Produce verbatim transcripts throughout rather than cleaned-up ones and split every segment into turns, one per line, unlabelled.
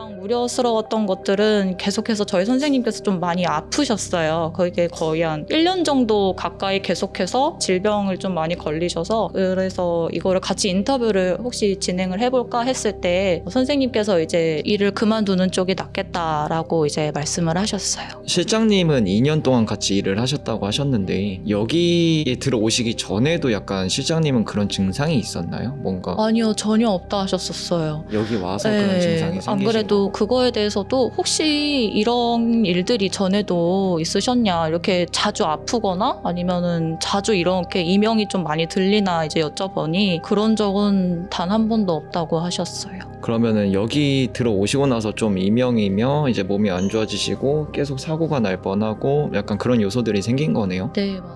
가장 우려스러웠던 것들은 계속해서 저희 선생님께서 좀 많이 아프셨어요. 그게 거의 한 일 년 정도 가까이 계속해서 질병을 좀 많이 걸리셔서, 그래서 이거를 같이 인터뷰를 혹시 진행을 해볼까 했을 때 선생님께서 이제 일을 그만두는 쪽이 낫겠다라고 이제 말씀을 하셨어요.
실장님은 이 년 동안 같이 일을 하셨다고 하셨는데 여기에 들어오시기 전에도 약간 실장님은 그런 증상이 있었나요? 뭔가?
아니요, 전혀 없다 하셨었어요.
여기 와서
네,
그런 증상이 생기신
안 그래도
거고.
그거에 대해서도 혹시 이런 일들이 전에도 있으셨냐, 이렇게 자주 아프거나 아니면은 자주 이렇게 이명이 좀 많이 들리나 이제 여쭤보니 그런 적은 단 한 번도 없다고 하셨어요.
그러면은 여기 들어오시고 나서 좀 이명이며 이제 몸이 안 좋아지시고 계속 사고가 날 뻔하고 약간 그런 요소들이 생긴 거네요.
네, 맞아요.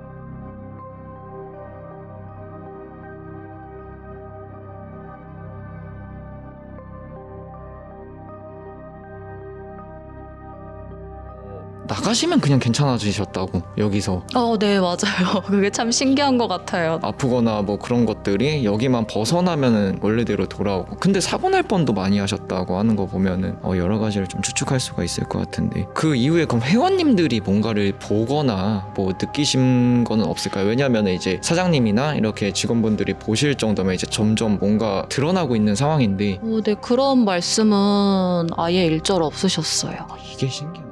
나가시면 그냥 괜찮아지셨다고, 여기서.
어, 네, 맞아요. 그게 참 신기한 것 같아요.
아프거나 뭐 그런 것들이 여기만 벗어나면은 원래대로 돌아오고. 근데 사고 날 뻔도 많이 하셨다고 하는 거 보면은 어 여러 가지를 좀 추측할 수가 있을 것 같은데, 그 이후에 그럼 회원님들이 뭔가를 보거나 뭐 느끼신 거는 없을까요? 왜냐면 이제 사장님이나 이렇게 직원분들이 보실 정도면 이제 점점 뭔가 드러나고 있는 상황인데.
어, 네, 그런 말씀은 아예 일절 없으셨어요.
아, 이게 신기해.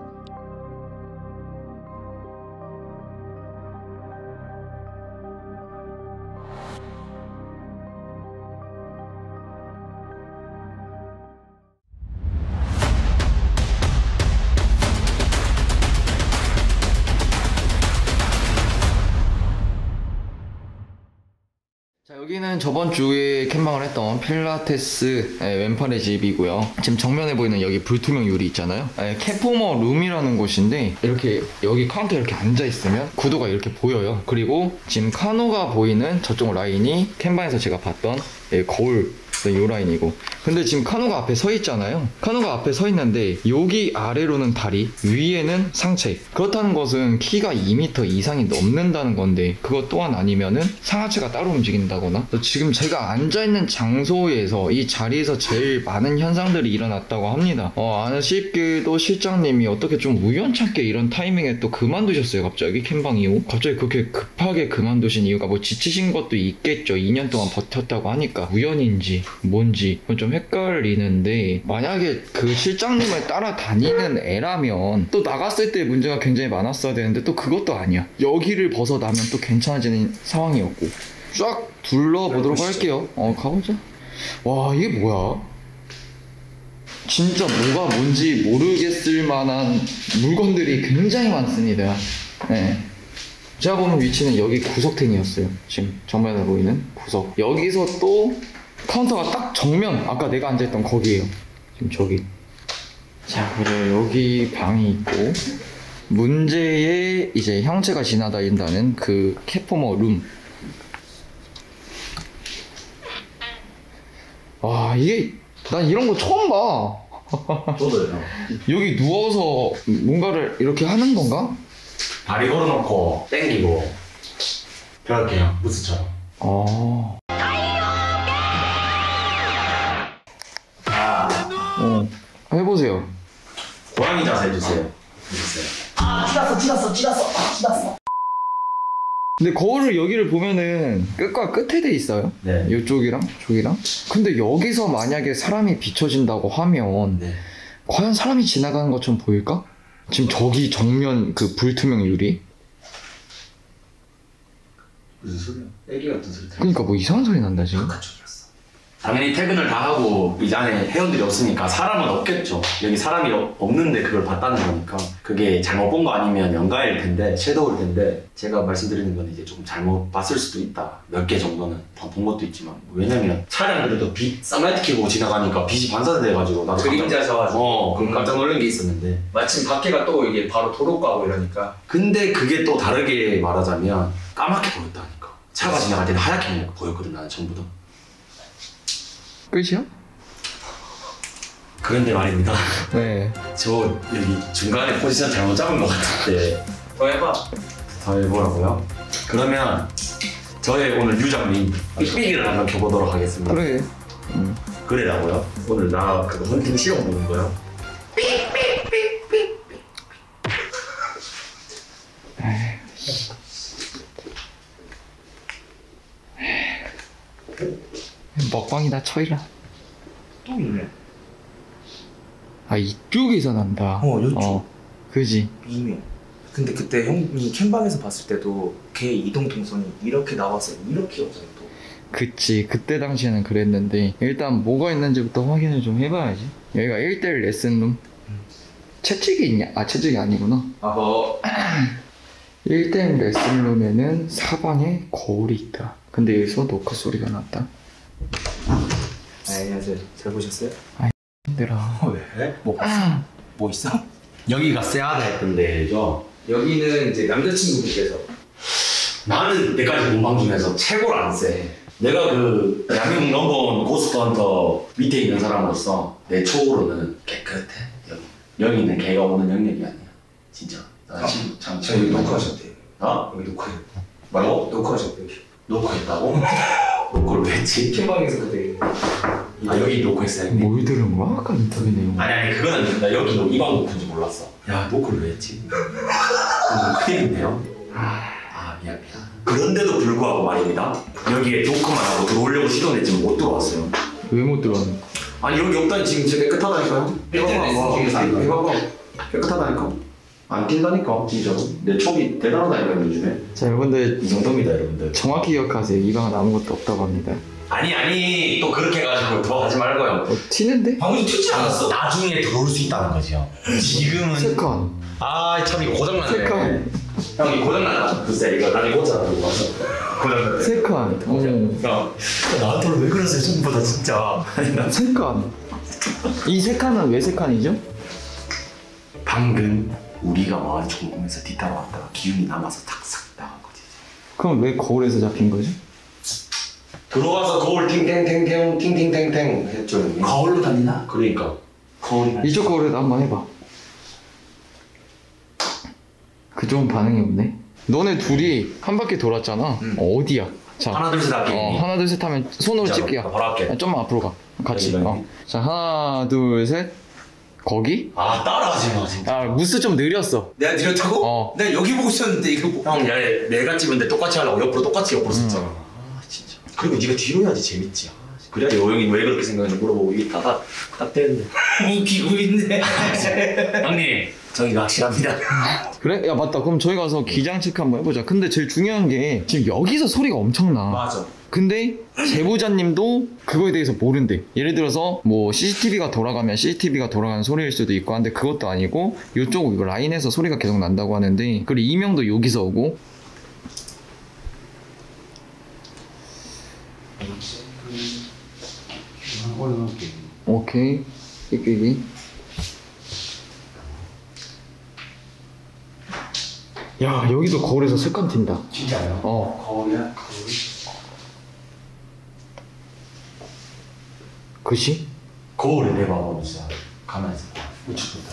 자, 여기는 저번 주에 캠방을 했던 필라테스 왼팔의 집이고요. 지금 정면에 보이는 여기 불투명 유리 있잖아요. 캐포머 룸이라는 곳인데, 이렇게 여기 카운터에 이렇게 앉아있으면 구도가 이렇게 보여요. 그리고 지금 카노가 보이는 저쪽 라인이 캠방에서 제가 봤던 거울 요 라인이고, 근데 지금 카노가 앞에 서 있잖아요. 카노가 앞에 서 있는데 여기 아래로는 다리, 위에는 상체. 그렇다는 것은 키가 이 미터 이상이 넘는다는 건데, 그것 또한 아니면은 상하체가 따로 움직인다거나. 지금 제가 앉아있는 장소에서 이 자리에서 제일 많은 현상들이 일어났다고 합니다. 어, 아쉽게도 실장님이 어떻게 좀 우연찮게 이런 타이밍에 또 그만두셨어요. 갑자기 캠방 이후 갑자기 그렇게 급하게 그만두신 이유가 뭐 지치신 것도 있겠죠. 이 년 동안 버텼다고 하니까. 우연인지 뭔지 좀 헷갈리는데, 만약에 그 실장님을 따라다니는 애라면 또 나갔을 때 문제가 굉장히 많았어야 되는데 또 그것도 아니야. 여기를 벗어나면 또 괜찮아지는 상황이었고. 쫙 둘러보도록 할게요. 어, 가보자. 와, 이게 뭐야? 진짜 뭐가 뭔지 모르겠을 만한 물건들이 굉장히 많습니다. 네. 제가 보는 위치는 여기 구석탱이였어요. 지금 정면에 보이는 구석. 여기서 또 카운터가 딱 정면, 아까 내가 앉아있던 거기에요. 지금 저기. 자, 그리고 여기 방이 있고, 문제의 이제 형체가 지나다닌다는 그 캐포머 룸. 와, 이게 난 이런 거 처음 봐.
저도요.
여기 누워서 뭔가를 이렇게 하는 건가?
다리 걸어놓고 땡기고 그렇게요. 무스처럼.
어. 어. 해보세요.
고양이 자세 해주세요. 해주세요. 아, 찢었어, 찢었어, 찢었어, 아, 찢었어.
근데 거울을 여기를 보면은 끝과 끝에 돼 있어요.
네.
이쪽이랑 저기랑. 근데 여기서 만약에 사람이 비춰진다고 하면
네.
과연 사람이 지나가는 것처럼 보일까? 지금 저기 정면 그 불투명 유리.
무슨 소리야? 애기 같은 소리.
그러니까 뭐 이상한 소리 난다 지금.
당연히 퇴근을 다 하고 이 안에 회원들이 없으니까 사람은 없겠죠. 여기 사람이 없는데 그걸 봤다는 거니까 그게 잘못 본 거 아니면 연가일 텐데, 섀도우일 텐데, 제가 말씀드리는 건 이제 조금 잘못 봤을 수도 있다. 몇 개 정도는 다 본 것도 있지만, 왜냐면 차량 그래도 빛 썬라이트 켜고 지나가니까 빛이 반사돼가지고 나도
그림자 져가지고
어 그럼 깜짝 놀란 게 있었는데,
마침 밖에가 또 이게 바로 도로가고 이러니까.
근데 그게 또 다르게 말하자면 까맣게 보였다니까. 차가 지나갈 때는 하얗게 보였거든. 나는 전부 다.
끝이야?
그런데 말입니다.
네.
저 여기 중간에 포지션 잘못 잡은 것 같은데
더 해봐.
더 해보라고요? 그러면 저의 오늘 유장님 삑삑이를 한번 켜보도록 하겠습니다.
그래. 음.
그래라고요? 오늘 나 그거 헌팅 시험 보는 거요?
먹방이다 쳐이라.
또 있네.
아 이쪽에서 난다.
어, 이쪽.
어, 그지.
미묘. 근데 그때 형이 캠방에서 봤을 때도 걔 이동 동선이 이렇게 나와서 이렇게였잖아 또.
그치. 그때 당시에는 그랬는데 일단 뭐가 있는지부터 확인을 좀 해봐야지. 여기가 일 대일 레슨룸. 채찍이 있냐? 아 채찍이 아니구나.
아허.
일 대일 레슨룸에는 사방에 거울이 있다. 근데 여기서 노크 소리가 났다.
아, 안녕하세요. 잘 보셨어요?
힘들어.
어, 왜? 뭐 봤어? 뭐 있어?
여기가 세하다 했던 데죠?
여기는 이제 남자친구분께서
나는 이때까지 본 방 중에서 최고로 안 세. 내가 그 대한민국 넘버원 고스트헌터 밑에 있는 사람으로서 내 촉으로는 깨끗해. 여기 여기 있는 개가 오는 영역이 아니야. 진짜. 나 지금 참
저 여기 녹화하셨대요.
어?
여기 녹화해.
뭐라고?
녹화하셨대요.
녹화했다고? 녹화를 왜 했지?
캠방에서 그때.
아 여기 녹화했어 형님?
뭘 들은 거야? 아까 인터뷰 내용.
아니 아니 그거는 나 여기 이 방 녹화인지 몰랐어. 야 녹화를 왜 했지? 그건 큰일인데요? 아 미안 미안. 그런데도 불구하고 말입니다. 여기에 녹화만 하고 들어오려고 시도는 했지만 못 들어왔어요.
왜 못 들어왔는?
아니 여기 없다니 지금 진짜 깨끗하다니까요? 해봐봐. 해봐봐. 깨끗하다니까. 안 낀다니까 진짜로. 내 촉이 대단하다니까 요즘에.
자 여러분들
이 정도입니다 여러분들.
정확히 기억하세요. 이 방은 아무것도 없다고 합니다.
아니 아니 또 그렇게 해가지고 들어가지 말고요.
어, 튀는데?
방금 튀지 않았어. 나중에 들어올 수 있다는 거죠. 지금은
세컨.
아참 이거 고장났네.
세컨.
형 이거 고장났다. 글쎄 이거 나중에 고쳐 들고 가서 고장났네.
세컨. 오.
야 나한테 왜 그러세요 전부 다 진짜. 아니 나
세컨. 이 세 칸은 왜 세 칸이죠?
방금 우리가 마을 총공에서 뒤따라왔다가 기운이 남아서 탁삭 나간 거지.
그럼 왜 거울에서 잡힌 거지?
들어가서 거울 팅탱탱탱 팅팅탱탱 했죠 형님.
거울로 다니나?
그러니까 거울이
이쪽 거울에도 한번 해봐. 그쪽은 반응이 없네. 너네 둘이 한 바퀴 돌았잖아.
음.
어, 어디야? 자,
하나 둘 셋 할게.
어, 하나 둘 셋 하면 손으로
진짜로.
찍기야.
나 바로 할게.
야, 좀만 앞으로 가. 같이.
여기,
어.
여기.
자, 하나 둘 셋. 거기?
아 따라하지 마 진짜.
아, 무스 좀 느렸어.
내가 느렸다고?
어.
내가 여기 보고 있었는데 이거 뭐.
형, 야, 내가 찍은데 똑같이 하려고 옆으로 똑같이 옆으로 썼잖아. 아, 진짜. 그리고 네가 뒤로 해야지 재밌지. 아, 그래야 여행이 왜 그렇게 생각하는지 물어보고 이게 다다 딱 되는데.
웃기고 있네.
형님, 저희가 확실합니다.
그래? 야, 맞다. 그럼 저희 가서 기장 체크 한번 해보자. 근데 제일 중요한 게 지금 여기서 소리가 엄청나.
맞아.
근데 제보자님도 그거에 대해서 모른대. 예를 들어서 뭐 씨씨티비가 돌아가면 씨씨티비가 돌아가는 소리일 수도 있고 한데 그것도 아니고 이쪽 이거 라인에서 소리가 계속 난다고 하는데 그리고 이명도 여기서 오고. 오케이. 끼끼기. 야, 여기도 거울에서 습관 튄다.
진짜요?
어.
거울이야? 거울?
그치?
거울에 내봐봐, 진짜. 가만히 있어. 우측부터.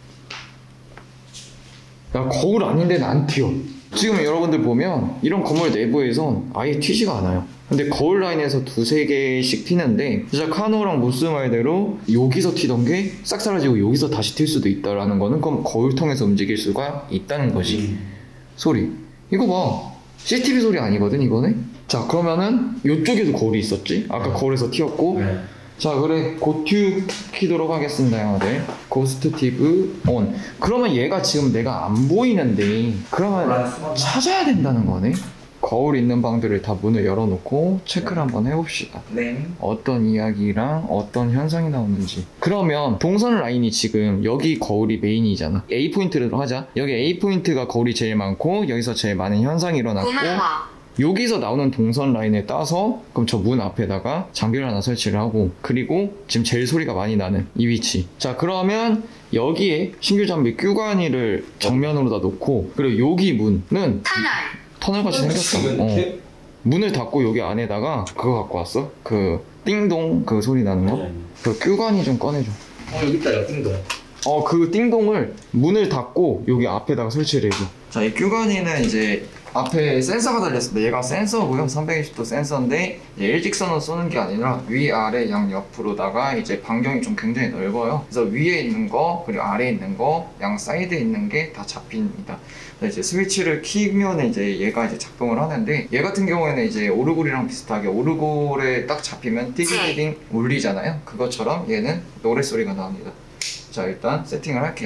야, 거울 아닌 데는 안 튀어. 지금 여러분들 보면 이런 건물 내부에선 아예 튀지가 않아요. 근데 거울 라인에서 두세 개씩 튀는데 진짜 카노랑 무스 말대로 여기서 튀던 게 싹 사라지고 여기서 다시 튈 수도 있다라는 거는 그럼 거울 통해서 움직일 수가 있다는 거지.
음.
소리 이거 봐. 씨씨티비 소리 아니거든 이거는. 자 그러면은 이쪽에도 거울이 있었지. 아까
네.
거울에서 튀었고.
네.
자 그래 고튜 키도록 하겠습니다 형아들. 고스트 팁 온. 그러면 얘가 지금 내가 안 보이는데 그러면 찾아야 된다는 거네. 거울 있는 방들을 다 문을 열어놓고 체크를 한번 해봅시다.
네.
어떤 이야기랑 어떤 현상이 나오는지. 그러면 동선 라인이 지금 여기 거울이 메인이잖아. A 포인트로 하자. 여기 A 포인트가 거울이 제일 많고 여기서 제일 많은 현상이 일어났고 여기서 나오는 동선 라인에 따서 그럼 저 문 앞에다가 장비를 하나 설치를 하고 그리고 지금 제일 소리가 많이 나는 이 위치. 자 그러면 여기에 신규 장비 큐가니를 정면으로 다 놓고 그리고 여기 문은
터널
터널같이 생겼어. 어. 문을 닫고 여기 안에다가 그거 갖고 왔어? 그 띵동 그 소리 나는 거? 그 큐가니 좀 꺼내줘.
어 여기 있다 야 띵동.
어 그 띵동을 문을 닫고 여기 앞에다가 설치를 해줘. 자 이 큐가니는 이제 앞에 센서가 달렸습니다. 얘가 센서고요. 삼백이십 도 센서인데 일직선으로 쏘는 게 아니라 위아래 양옆으로다가 이제 반경이 좀 굉장히 넓어요. 그래서 위에 있는 거 그리고 아래에 있는 거 양 사이드에 있는 게 다 잡힙니다. 이제 스위치를 키면 이제 얘가 이제 작동을 하는데 얘 같은 경우에는 이제 오르골이랑 비슷하게 오르골에 딱 잡히면 띠딩띠딩 울리잖아요. 그것처럼 얘는 노래 소리가 나옵니다. 자, 일단 세팅을 할게요.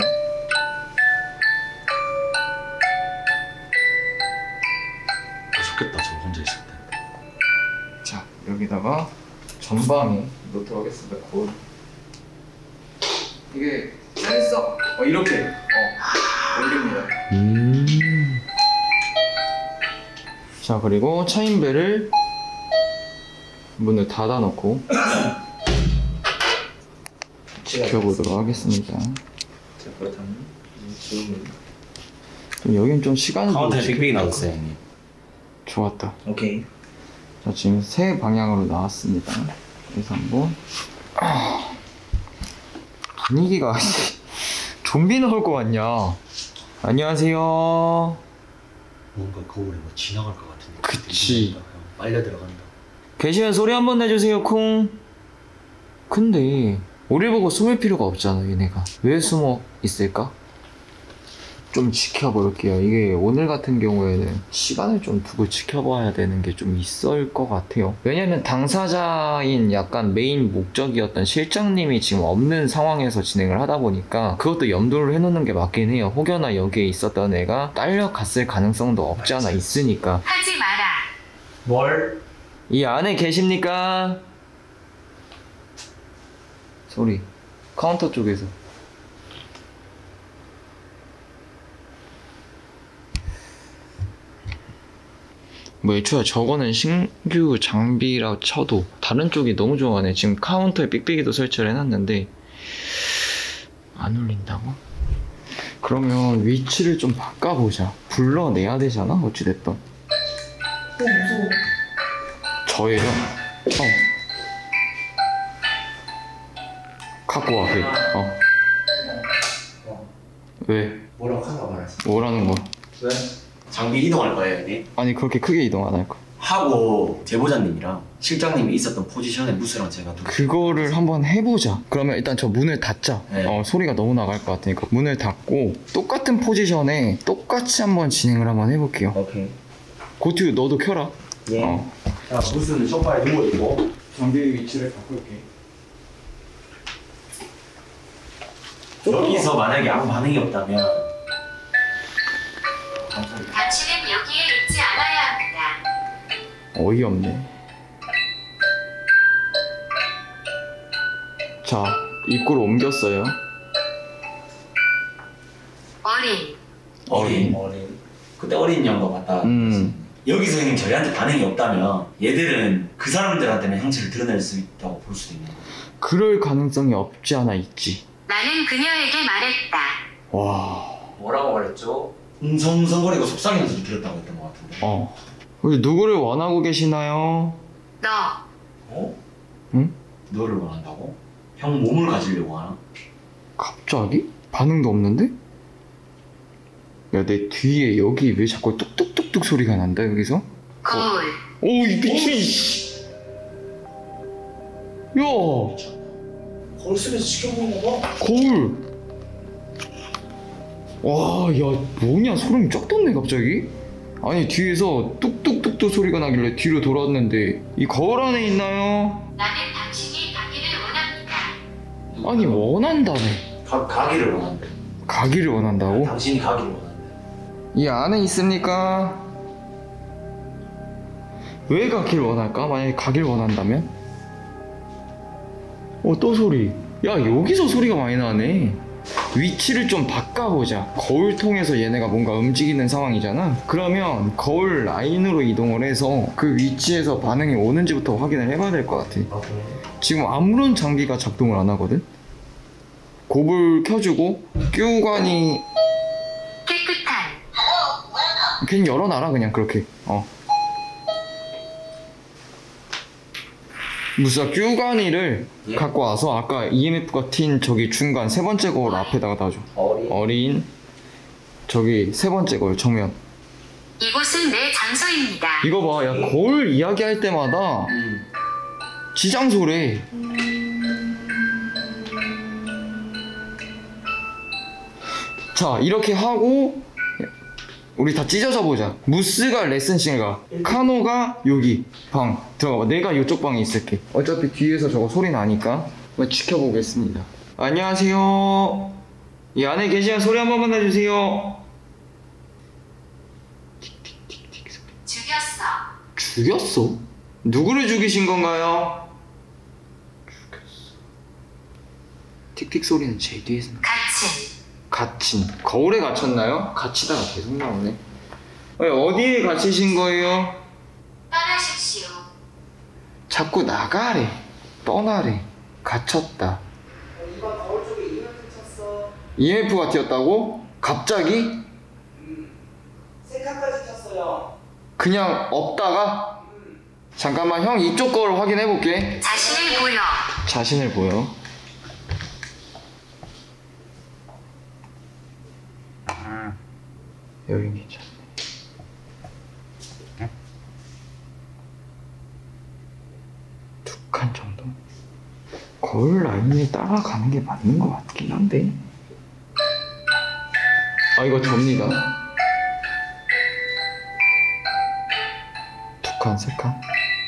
좋겠다, 저 혼자 있을 때.
자, 여기다가 전방에 놓도록 하겠습니다. 곧. 이게 센서 어, 이렇게 어, 올립니다.
음.
자, 그리고 차인벨을 문을 닫아놓고 지켜보도록 하겠습니다.
자, 그렇다면 지금
좀 여긴 좀 시간을
카운터에
좀
빅빅이 나왔어요, 형님.
좋았다.
오케이.
자, 지금 세 방향으로 나왔습니다. 그래서 한번 아, 분위기가 좀비 나올 것 같냐? 안녕하세요.
뭔가 거울에 뭐 지나갈 것 같은데.
그치.
빨려 들어간다.
계시면 소리 한번 내주세요, 콩. 근데 우리 보고 숨을 필요가 없잖아, 얘네가. 왜 숨어 있을까? 좀 지켜볼게요. 이게 오늘 같은 경우에는 시간을 좀 두고 지켜봐야 되는 게 좀 있을 것 같아요. 왜냐면 당사자인 약간 메인 목적이었던 실장님이 지금 없는 상황에서 진행을 하다 보니까 그것도 염두를 해놓는 게 맞긴 해요. 혹여나 여기에 있었던 애가 딸려갔을 가능성도 없지 않아 있으니까.
하지 마라.
뭘?
이 안에 계십니까? 소리 카운터 쪽에서. 뭐 애초에 저거는 신규 장비라 쳐도 다른 쪽이 너무 좋아하네. 지금 카운터에 삑삑이도 설치를 해놨는데 안 울린다고? 그러면 위치를 좀 바꿔보자. 불러내야 되잖아, 어찌됐든. 어, 무서워. 저예요? 어. 갖고 와, 그. 어. 왜?
뭐라고 하나 말했어.
뭐라는 거야?
왜? 장비 이동할 거예요, 형님.
아니, 그렇게 크게 이동 안 할 거야.
하고 제보자님이랑 실장님이 있었던 포지션에 무스랑 제가 두
그거를 한번 해보자. 그러면 일단 저 문을 닫자.
네.
어, 소리가 너무 나갈 것 같으니까 문을 닫고 똑같은 포지션에 똑같이 한번 진행을 한번 해볼게요.
오케이.
고튜 너도 켜라.
예.
어.
자, 무스는 소파에 누워있고
장비의 위치를 바꿀게.
여기서 만약에 아무 반응이 없다면
당신은 여기에 있지 않아야 합니다.
어이없네. 자, 입구로 옮겼어요.
어린.
어린 어린 그때 어린 영거 봤다.
음.
여기서 형님 저희한테 반응이 없다면 얘들은 그 사람들한테는 형체를 드러낼 수 있다고 볼 수도 있는 거예요.
그럴 가능성이 없지 않아 있지.
나는 그녀에게 말했다.
와.
뭐라고 말했죠?
웅성웅성거리고 속상해서 소리 들었다고 했던 것 같은데.
어. 우리 누구를 원하고 계시나요?
너.
어?
응?
너를 원한다고? 형 몸을 가지려고 하나?
갑자기? 반응도 없는데? 야, 내 뒤에 여기 왜 자꾸 뚝뚝뚝뚝 소리가 난다, 여기서?
거울.
오, 이 미친, 씨. 야,
거울 속에서 지켜보는 거 봐.
거울. 와, 야, 뭐냐, 소름이 쫙 돋네, 갑자기? 아니, 뒤에서 뚝뚝뚝뚝 소리가 나길래 뒤로 돌아왔는데, 이 거울 안에 있나요?
나는 당신이 가기를 원합니다.
아니, 원한다네.
가, 가기를 원한대.
가기를 원한다고?
당신이 가기를 원한대.
이 안에 있습니까? 왜 가길 원할까? 만약에 가길 원한다면? 어, 또 소리. 야, 여기서 소리가 많이 나네. 위치를 좀 바꿔보자. 거울 통해서 얘네가 뭔가 움직이는 상황이잖아. 그러면 거울 라인으로 이동을 해서 그 위치에서 반응이 오는지부터 확인을 해봐야 될 것 같아. 지금 아무런 장비가 작동을 안 하거든? 곱을 켜주고 큐관이
깨끗한.
괜히 열어놔라, 그냥 그렇게. 어. 무슨 큐관이를
예?
갖고 와서 아까 이엠에프가 튄 저기 중간 세 번째 거울 앞에다가 놔줘.
어린.
어린 저기 세 번째 거울 정면.
이곳은 내 장소입니다.
이거 봐, 야 거울 이야기할 때마다
음.
지장소래. 자 이렇게 하고 우리 다 찢어져 보자. 무스가 레슨실 가, 카노가 여기 방 들어가 봐. 내가 이쪽 방에 있을게. 어차피 뒤에서 저거 소리 나니까 한번 지켜보겠습니다. 안녕하세요. 이 안에 계시면 소리 한 번만 내주세요. 틱틱틱틱 소리.
죽였어.
죽였어? 누구를 죽이신 건가요? 죽였어. 틱틱 소리는 제 뒤에서 나.
갇힌.
갇힌. 거울에 갇혔나요? 갇히다가 계속 나오네. 아니, 어디에 갇히신 거예요?
떠나십시오.
자꾸 나가래. 떠나래. 갇혔다.
이번 거울 쪽에 이엠에프 쳤어.
이엠에프가 튀었다고? 갑자기?
음. 세 칸까지 쳤어요.
그냥 없다가? 잠깐만 형 이쪽 거울 확인해 볼게.
자신을 보여.
자신을 보여. 여긴 괜찮네. 두 칸 정도? 거울 라인에 따라가는 게 맞는 것 같긴 한데. 아 이거 접니다. 두 칸, 세 칸.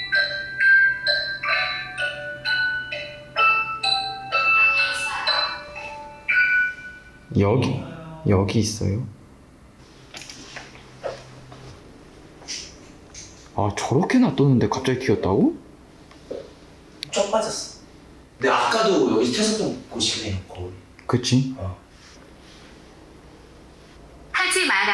여기 여기 있어요. 아 저렇게 놔뒀는데 갑자기 튀었다고?
쪽 빠졌어. 근데 아까도 여기 쳤었던 곳이긴 해요, 거울.
그치?
어.
하지 마라.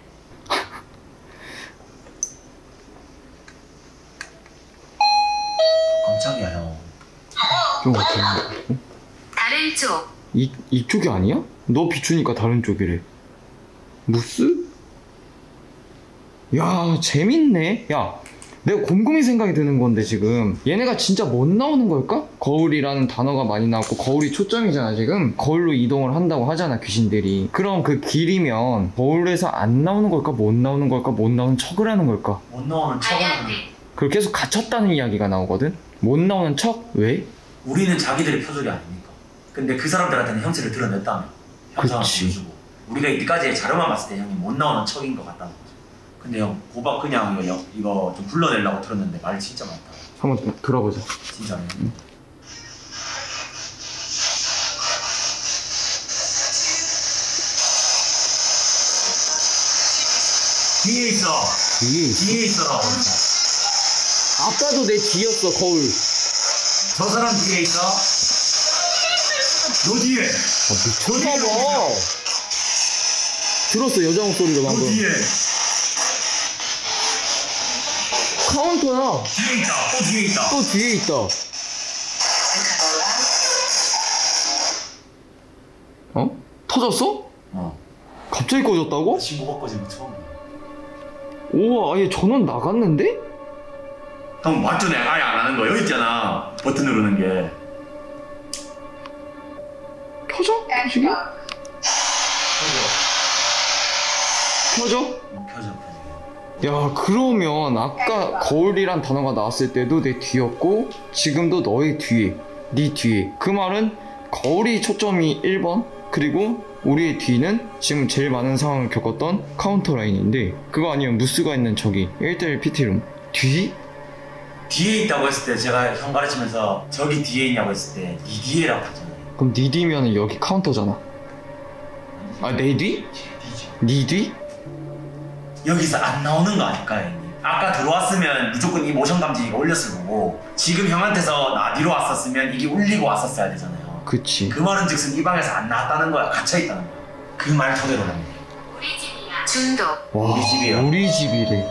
깜짝이야, 형.
좀 어떻게 하는 거고?
다른 쪽.
이, 이쪽이 아니야? 너 비추니까 다른 쪽이래. 무스? 야 재밌네. 야 내가 곰곰이 생각이 드는 건데 지금 얘네가 진짜 못 나오는 걸까? 거울이라는 단어가 많이 나왔고 거울이 초점이잖아 지금. 거울로 이동을 한다고 하잖아 귀신들이. 그럼 그 길이면 거울에서 안 나오는 걸까? 못 나오는 걸까? 못 나오는 척을 하는 걸까?
못 나오는 척은
발견된.
그걸 계속 갇혔다는 이야기가 나오거든? 못 나오는 척? 왜?
우리는 자기들의 표적이 아닙니까? 근데 그 사람들한테는 형체를 드러냈다며. 형상을
그치.
보여주고. 우리가 이때까지 자료만 봤을 때 형이 못 나오는 척인 것 같다는 거죠. 근데 형 고박 그냥 이거, 이거 좀 불러내려고 들었는데 말이 진짜 많다.
한번 들어보자.
진짜네.
응.
뒤에 있어.
뒤에 있어.
뒤에 있어라고.
아까도 내 뒤였어 거울.
저 사람 뒤에 있어. 너 뒤에.
아 미쳤나봐. 들었어 여자 목소리를
너
방금.
뒤에.
카운터야.
뒤에 있다. 또 뒤에 있다.
또 뒤에 있다. 어? 터졌어?
어.
갑자기 꺼졌다고?
신고 받고 지금 처음이야.
우와 아예 전원 나갔는데?
형 맞죠? 내가 아예 안 하는 거 여기 있잖아. 버튼 누르는 게.
켜져? 켜지게? 켜져?
어, 켜져 켜져.
야 그러면 아까 거울이란 단어가 나왔을 때도 내 뒤였고 지금도 너의 뒤에 네 뒤에. 그 말은 거울이 초점이 일 번 그리고 우리의 뒤는 지금 제일 많은 상황을 겪었던 카운터 라인인데 그거 아니면 무스가 있는 저기 일 대일 피티룸 뒤?
뒤에 있다고 했을 때 제가 형 가르치면서 저기 뒤에 있냐고 했을 때 니 뒤에라고 했잖아요.
그럼 네 뒤면 여기 카운터잖아. 아 내 뒤?
뒤지.
네 뒤?
여기서 안 나오는 거 아닐까요, 형님? 아까 들어왔으면 무조건 이 모션 감지기가 울렸을 거고 지금 형한테서 나 뒤로 왔었으면 이게 울리고 왔었어야 되잖아요.
그치.
그 말은 즉슨 이 방에서 안 나왔다는 거야. 갇혀있다는 거야. 그 말 토대로 합니다.
우리 집이야. 중독.
와
우리 집이야.
우리 집이래.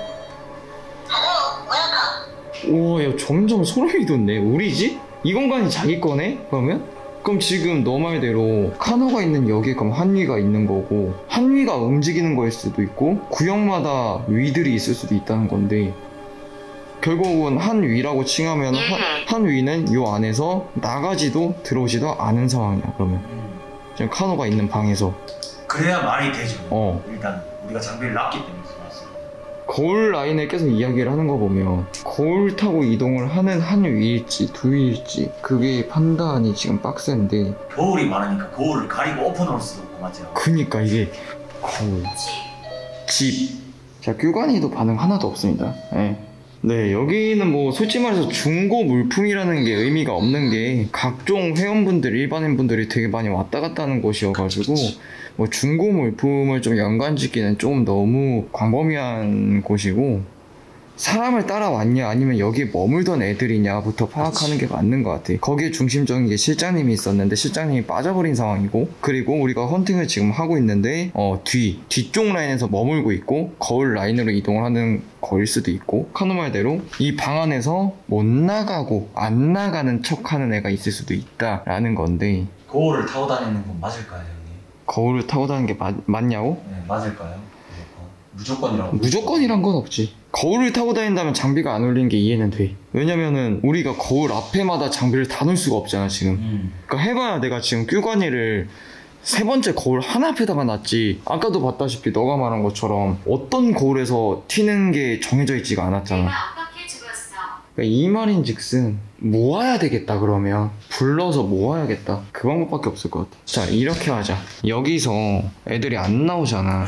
우와 야 점점 소름이 돋네. 우리 집? 이 공간이 자기 거네? 그러면? 그럼 지금 너 말대로 카노가 있는 여기에 그럼 한위가 있는 거고 한위가 움직이는 거일 수도 있고 구역마다 위들이 있을 수도 있다는 건데 결국은 한위라고 칭하면 한, 한위는 요 안에서 나가지도 들어오지도 않은 상황이야. 그러면
음.
지금 카노가 있는 방에서
그래야 말이 되죠.
어
일단 우리가 장비를 놨기 때문에 들어왔어요.
거울 라인에 계속 이야기를 하는 거 보면 거울 타고 이동을 하는 한 위일지 두 위일지 그게 판단이 지금 빡센데
겨울이 많으니까 거울을 가리고 오픈할 수도 없고 맞죠?
그니까 이게 거울 집 자 규관이도 반응 하나도 없습니다. 네. 네 여기는 뭐 솔직히 말해서 중고 물품이라는 게 의미가 없는 게 각종 회원분들 일반인분들이 되게 많이 왔다 갔다 하는 곳이어가지고 뭐 중고 물품을 좀 연관짓기는 좀 너무 광범위한 곳이고 사람을 따라왔냐 아니면 여기에 머물던 애들이냐부터 파악하는 게 맞는 것 같아. 거기에 중심적인 게 실장님이 있었는데 실장님이 빠져버린 상황이고 그리고 우리가 헌팅을 지금 하고 있는데 어, 뒤, 뒤쪽 라인에서 머물고 있고 거울 라인으로 이동을 하는 거일 수도 있고 카노 말대로 이 방 안에서 못 나가고 안 나가는 척하는 애가 있을 수도 있다라는 건데
거울을 타고 다니는 건 맞을까요 형님?
거울을 타고 다니는 게 맞, 맞냐고?
네 맞을까요? 무조건이라고?
무조건이란 건 없지. 거울을 타고 다닌다면 장비가 안 올리는 게 이해는 돼. 왜냐면은 우리가 거울 앞에마다 장비를 다 놓을 수가 없잖아 지금.
음.
그러니까 해봐야 내가 지금 큐관이를 세 번째 거울 하나 앞에다가 놨지. 아까도 봤다시피 너가 말한 것처럼 어떤 거울에서 튀는 게 정해져 있지가 않았잖아.
내가 어떻게 죽었어?
그러니까 이 말인즉슨 모아야 되겠다. 그러면 불러서 모아야겠다. 그 방법밖에 없을 것 같아. 자 이렇게 하자. 여기서 애들이 안 나오잖아.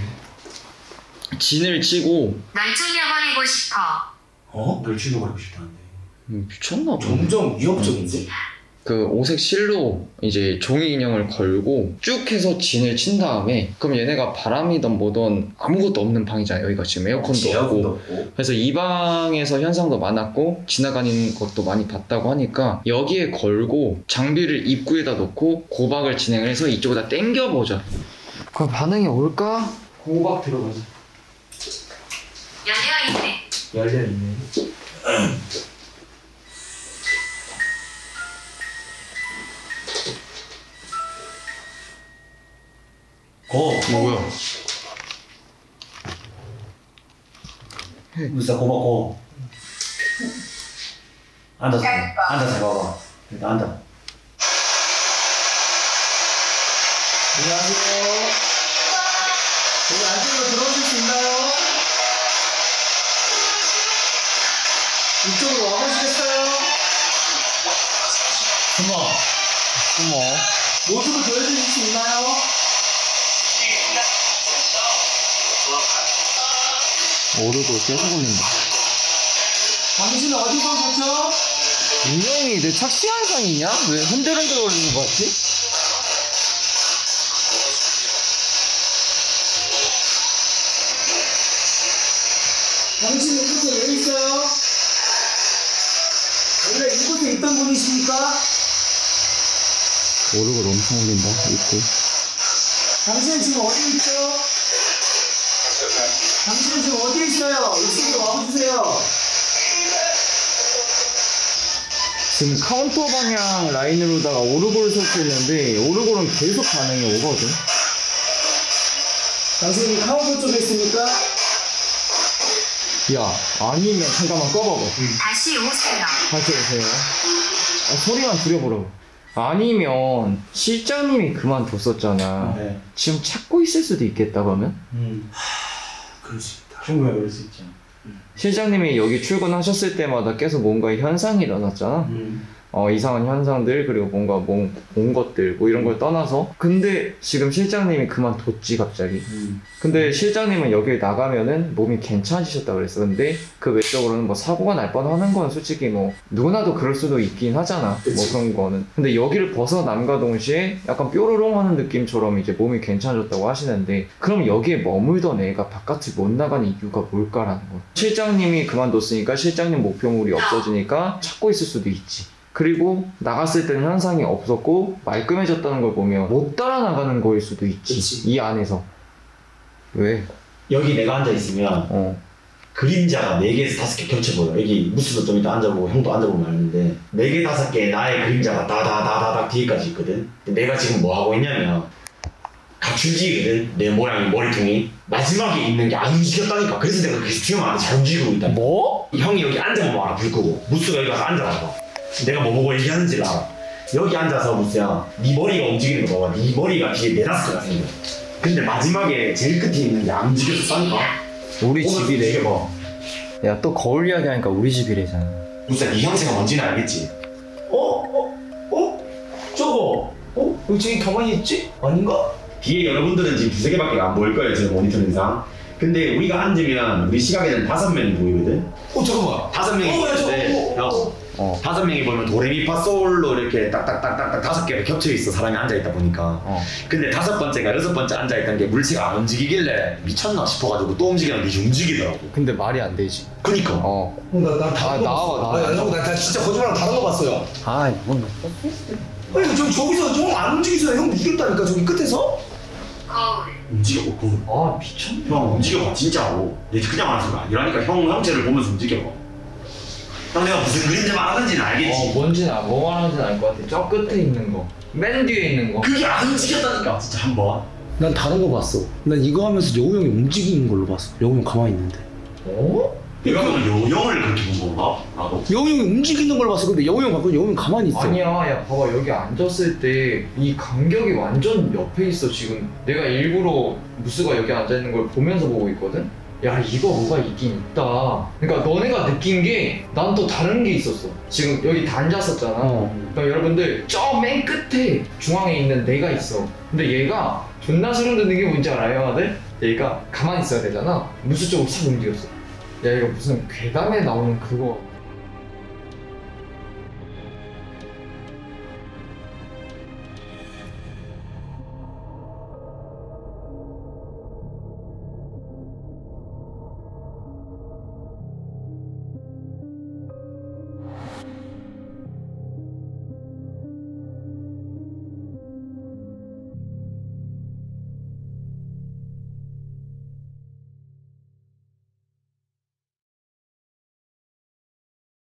진을 치고
널 죽여버리고 싶어.
어? 널 죽여버리고 싶다는데
음, 미쳤나 봐.
점점 위협적인데?
그 오색 실로 이제 종이 인형을 걸고 쭉 해서 진을 친 다음에 그럼 얘네가 바람이든 뭐든 아무것도 없는 방이잖아. 여기가 지금 에어컨도
에어컨도
없고.
없고
그래서 이 방에서 현상도 많았고 지나가는 것도 많이 봤다고 하니까 여기에 걸고 장비를 입구에다 놓고 고박을 진행을 해서 이쪽에다 당겨보자. 그럼 반응이 올까? 고박 들어가자.
열려있네.
열려있네 고!
뭐야?
무사 고맙고 앉아서 앉아서 해봐봐 일단 앉아 안녕하세요 여기 안쪽으로 들어오실 수 있나요? 이쪽으로 와보시겠어요? 숨어
어머
모습을 보여주실 수 있나요?
오르고 계속 올린다.
당신 어디서 오셨죠?
인형이 내 착시 현상이냐? 왜 흔들흔들 올리는 거 같지?
당신 이곳에 왜 있어요? 원래 이곳에 있던 분이십니까?
오르고 엄청 올린다. 입구.
당신은 지금 어디 있죠? 당신은 지금 어디 있어요? 이쪽으로 와보세요.
지금 카운터 방향 라인으로다가 오르골을 설치했는데 오르골은 계속 반응이 오거든.
당신이 카운터 쪽에 있습니까?
야 아니면 잠깐만 꺼봐봐.
다시 오세요.
다시 오세요. 아, 소리만 줄여보라고. 아니면 실장님이 그만뒀었잖아.
네.
지금 찾고 있을 수도 있겠다 그러면?
음. 하... 그럴 수 있다. 충분히 그럴 수 있죠.
실장님이 여기 출근하셨을 때마다 계속 뭔가 현상이 일어났잖아.
음.
어, 이상한 현상들 그리고 뭔가 뭐, 온 것들 뭐 이런 걸 떠나서 근데 지금 실장님이 그만뒀지 갑자기.
음.
근데 실장님은 여길 나가면은 몸이 괜찮아지셨다 그랬어. 근데 그 외적으로는 뭐 사고가 날 뻔하는 건 솔직히 뭐 누구나도 그럴 수도 있긴 하잖아.
그치.
뭐 그런 거는. 근데 여기를 벗어남과 동시에 약간 뾰로롱 하는 느낌처럼 이제 몸이 괜찮아졌다고 하시는데 그럼 여기에 머물던 애가 바깥을 못 나가는 이유가 뭘까라는 거야. 실장님이 그만뒀으니까 실장님 목표물이 없어지니까 찾고 있을 수도 있지. 그리고 나갔을 때는 현상이 없었고 말끔해졌다는 걸 보면 못 따라 나가는 거일 수도 있지.
그치.
이 안에서. 왜?
여기 내가 앉아있으면
어.
그림자가 네 개에서 다섯 개 겹쳐 보여. 여기 무스도 좀 이따 앉아보고 형도 앉아보면 아는데 네 개 다섯 개 나의 그림자가 다다다다닥 뒤에까지 있거든. 근데 내가 지금 뭐 하고 있냐면 각출지거든. 내 모양이 머리통이 마지막에 있는 게 안 움직였다니까. 그래서 내가 계속 튀어나왔는데 잘 움직이고 있다.
뭐?
형이 여기 앉아보면 알아. 불 끄고 무스가 여기 가서 앉아봐봐. 내가 뭐 보고 얘기하는지를 알아. 여기 앉아서 무스야 네 머리가 움직이는 거 봐봐. 네 머리가 뒤에 네다섯 개가 생겨. 근데 마지막에 제일 끝에 있는 게 안 움직였었다니까.
우리
오늘
집이래.
이게 뭐
야 또 거울 이야기 하니까 우리 집이래잖아.
무슨 이 형체가 뭔지는 알겠지? 어? 어? 어? 저거? 어? 여기 지금 가만히 있지? 아닌가? 뒤에 여러분들은 지금 두세 개밖에 안 보일 거예요, 제 모니터링상. 근데 우리가 앉으면 우리 시각에는 다섯 명이 보이거든? 어, 잠깐만. 다섯 명이 보이는데, 형,
어.
다섯 명이 보면 도레미파솔로 이렇게 딱딱딱딱딱 다섯 개가 겹쳐 있어, 사람이 앉아있다 보니까.
어.
근데 다섯 번째가 여섯 번째 앉아있던 게 물체가 안 움직이길래 미쳤나 싶어가지고 또 움직이는데 이게 움직이더라고.
근데 말이 안 되지.
그니까.
어.
나나
아,
다른 거
나와봐,
봤어.
나와봐.
아니, 형, 나, 나 진짜 거짓말하고 다른 거 봤어요.
아 이건.
아니, 저 저기서 형 안 움직이서 형 이겼다니까 저기 끝에서.
거울.
움직여, 그
아 미쳤네.
형 움직여봐, 진짜로. 내 그냥 하는 소리 아니라니까. 형 형체를 보면서 움직여봐. 형 내가 무슨 그림자 말하는지는 알겠지.
어 뭔지는 알- 뭐 말하는지는 알 것 같아. 저 끝에 있는 거. 맨 뒤에 있는 거.
그게 안 움직였다니까 진짜 한 번.
난 다른 거 봤어. 난 이거 하면서 여우 형이 움직이는 걸로 봤어. 여우 형 가만히 있는데.
어?
내가 그러면 여형을 그렇게 본 건가? 나도.
여우 형이 움직이는 걸 봤어. 근데 여우 형 봤고 여우 형 가만히 있어.
아니야, 야 봐봐 여기 앉았을 때 이 간격이 완전 옆에 있어 지금. 내가 일부러 무스가 여기 앉아 있는 걸 보면서 보고 있거든. 야 이거 뭐가 있긴 있다. 그러니까 너네가 느낀 게 난 또 다른 게 있었어. 지금 여기 다 앉았었잖아.
어.
그러니까 여러분들 저 맨 끝에 중앙에 있는 내가 있어. 근데 얘가 존나 소름 돋는 게 뭔지 알아요, 다들? 얘가 가만히 있어야 되잖아. 무스 쪽으로 싹 움직였어. 야 이거 무슨 괴담에 나오는 그거.